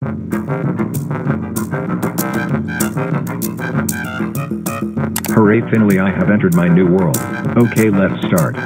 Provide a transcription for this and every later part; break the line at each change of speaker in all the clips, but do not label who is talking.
Hooray, finally I have entered my new world. Okay, let's start.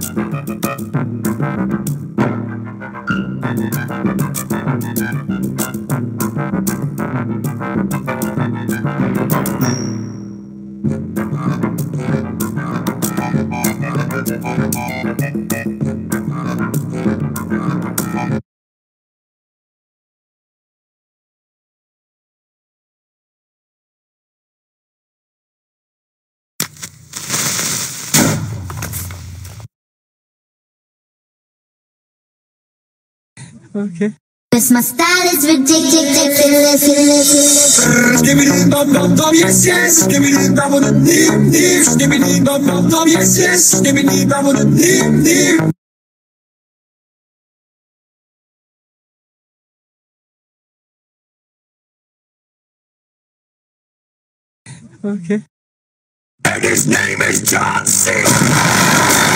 Okay.
Yes, my style is ridiculous.
Give me the dum dum dum, yes yes. Give me the dum with the nim nim. Give me the dum dum dum, yes yes. Give me the dum with the nim nim.
Okay.
And his name is John C.